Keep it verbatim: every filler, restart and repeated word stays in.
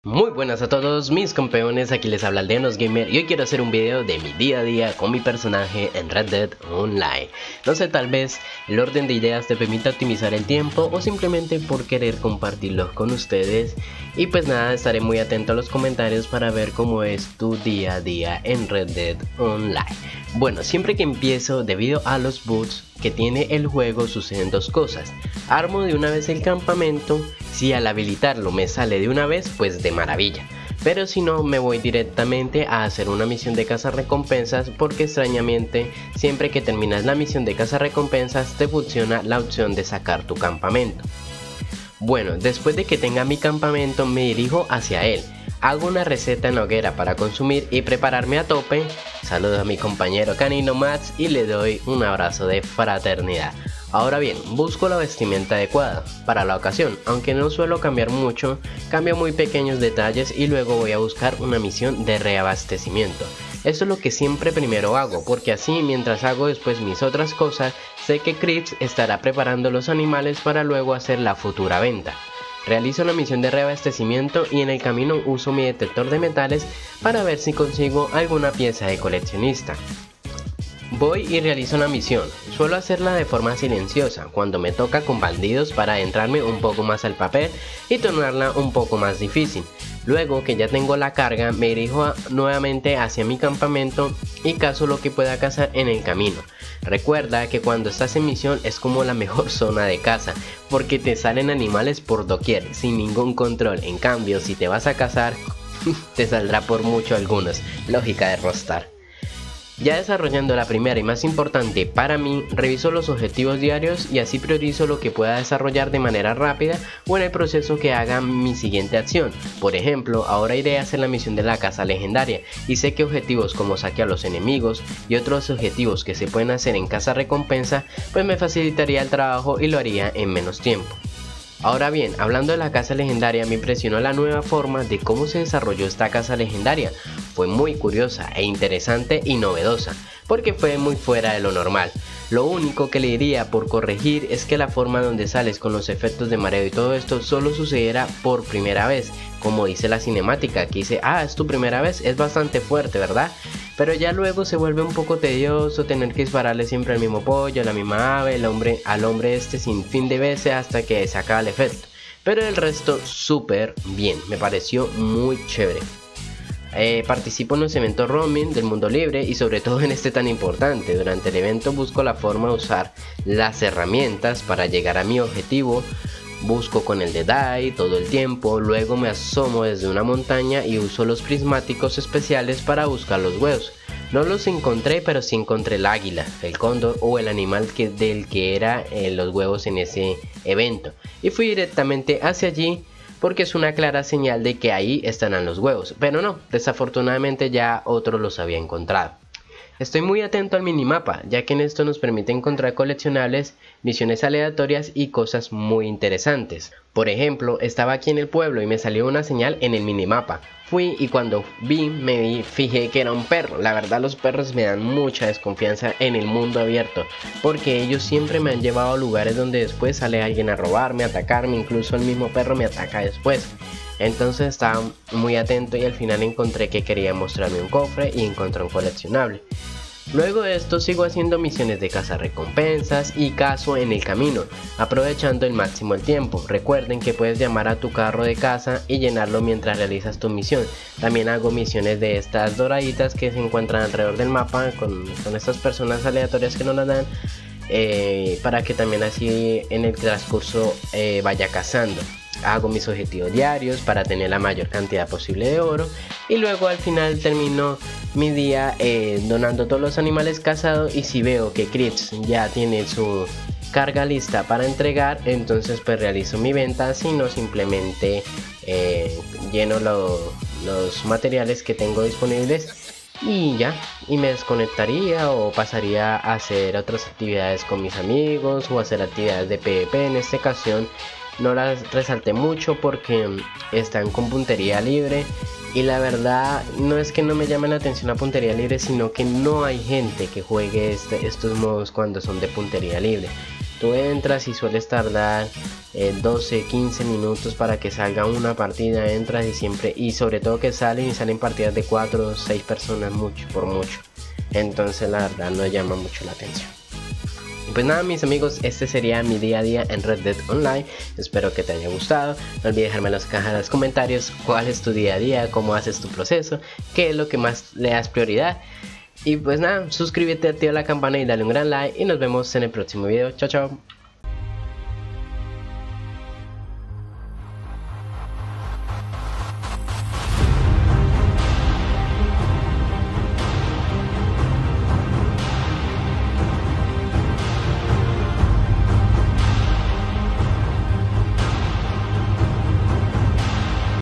Muy buenas a todos mis campeones, aquí les habla Aldeanos Gamer y hoy quiero hacer un video de mi día a día con mi personaje en Red Dead Online. No sé, tal vez el orden de ideas te permita optimizar el tiempo o simplemente por querer compartirlos con ustedes. Y pues nada, estaré muy atento a los comentarios para ver cómo es tu día a día en Red Dead Online. Bueno, siempre que empiezo, debido a los bugs que tiene el juego, suceden dos cosas. Armo de una vez el campamento. Si al habilitarlo me sale de una vez, pues de maravilla, pero si no, me voy directamente a hacer una misión de cazarrecompensas, porque extrañamente siempre que terminas la misión de cazarrecompensas te funciona la opción de sacar tu campamento. Bueno, después de que tenga mi campamento me dirijo hacia él, hago una receta en la hoguera para consumir y prepararme a tope. Saludo a mi compañero canino Max y le doy un abrazo de fraternidad. Ahora bien, busco la vestimenta adecuada para la ocasión, aunque no suelo cambiar mucho, cambio muy pequeños detalles y luego voy a buscar una misión de reabastecimiento. Esto es lo que siempre primero hago, porque así mientras hago después mis otras cosas, sé que Crips estará preparando los animales para luego hacer la futura venta. Realizo la misión de reabastecimiento y en el camino uso mi detector de metales para ver si consigo alguna pieza de coleccionista. Voy y realizo una misión, suelo hacerla de forma silenciosa cuando me toca con bandidos para adentrarme un poco más al papel y tornarla un poco más difícil. Luego que ya tengo la carga, me dirijo a, nuevamente hacia mi campamento y cazo lo que pueda cazar en el camino. Recuerda que cuando estás en misión es como la mejor zona de caza, porque te salen animales por doquier sin ningún control. En cambio, si te vas a cazar, te saldrá por mucho algunos, lógica de Rockstar. Ya desarrollando la primera y más importante para mí, reviso los objetivos diarios y así priorizo lo que pueda desarrollar de manera rápida o en el proceso que haga mi siguiente acción. Por ejemplo, ahora iré a hacer la misión de la caza legendaria y sé que objetivos como saque a los enemigos y otros objetivos que se pueden hacer en caza recompensa, pues me facilitaría el trabajo y lo haría en menos tiempo. Ahora bien, hablando de la caza legendaria, me impresionó la nueva forma de cómo se desarrolló esta caza legendaria. Fue muy curiosa e interesante y novedosa, porque fue muy fuera de lo normal. Lo único que le diría por corregir es que la forma donde sales con los efectos de mareo y todo esto solo sucediera por primera vez, como dice la cinemática, que dice, ah, es tu primera vez, es bastante fuerte, ¿verdad? Pero ya luego se vuelve un poco tedioso tener que dispararle siempre al mismo pollo, a la misma ave, el hombre, al hombre este sin fin de veces hasta que se acaba el efecto. Pero el resto súper bien, me pareció muy chévere. Eh, participo en los eventos roaming del mundo libre y sobre todo en este tan importante. Durante el evento busco la forma de usar las herramientas para llegar a mi objetivo. Busco con el Deadeye todo el tiempo, luego me asomo desde una montaña y uso los prismáticos especiales para buscar los huevos. No los encontré, pero sí encontré el águila, el cóndor o el animal que, del que eran eh, los huevos en ese evento. Y fui directamente hacia allí porque es una clara señal de que ahí estarán los huevos. Pero no, desafortunadamente ya otro los había encontrado. Estoy muy atento al minimapa, ya que en esto nos permite encontrar coleccionables, misiones aleatorias y cosas muy interesantes. Por ejemplo, estaba aquí en el pueblo y me salió una señal en el minimapa. Fui y cuando vi, me vi, fijé que era un perro. La verdad, los perros me dan mucha desconfianza en el mundo abierto, porque ellos siempre me han llevado a lugares donde después sale alguien a robarme, a atacarme, incluso el mismo perro me ataca después. Entonces estaba muy atento y al final encontré que quería mostrarme un cofre y encontré un coleccionable. Luego de esto sigo haciendo misiones de cazarrecompensas y cazo en el camino, aprovechando al máximo el tiempo. Recuerden que puedes llamar a tu carro de caza y llenarlo mientras realizas tu misión. También hago misiones de estas doraditas que se encuentran alrededor del mapa con, con estas personas aleatorias que nos las dan, eh, para que también así en el transcurso eh, vaya cazando. Hago mis objetivos diarios para tener la mayor cantidad posible de oro y luego al final termino mi día eh, donando todos los animales cazados, y si veo que Crips ya tiene su carga lista para entregar, entonces pues realizo mi venta, si no simplemente eh, lleno lo, los materiales que tengo disponibles y ya, y me desconectaría o pasaría a hacer otras actividades con mis amigos o hacer actividades de PvP. En esta ocasión no las resalté mucho porque están con puntería libre y la verdad no es que no me llame la atención la puntería libre, sino que no hay gente que juegue este, estos modos cuando son de puntería libre. tú entras y sueles tardar eh, doce, quince minutos para que salga una partida. Entras y siempre, y sobre todo que salen y salen partidas de cuatro o seis personas, mucho, por mucho. Entonces la verdad no llama mucho la atención. Y pues nada, mis amigos, este sería mi día a día en Red Dead Online. Espero que te haya gustado. No olvides dejarme en las cajas de los comentarios cuál es tu día a día, cómo haces tu proceso, qué es lo que más le das prioridad. Y pues nada, suscríbete, activa la campana y dale un gran like. Y nos vemos en el próximo video. Chao, chao.